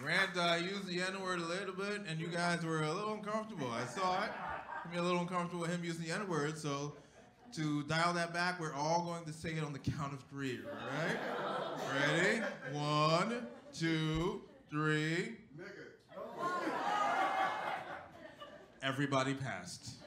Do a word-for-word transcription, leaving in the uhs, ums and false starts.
Grant uh, used the N-word a little bit, and you guys were a little uncomfortable. I saw it. Made me a little uncomfortable with him using the N-word, so to dial that back, we're all going to say it on the count of three, all right? Ready? One, two, three. Everybody passed.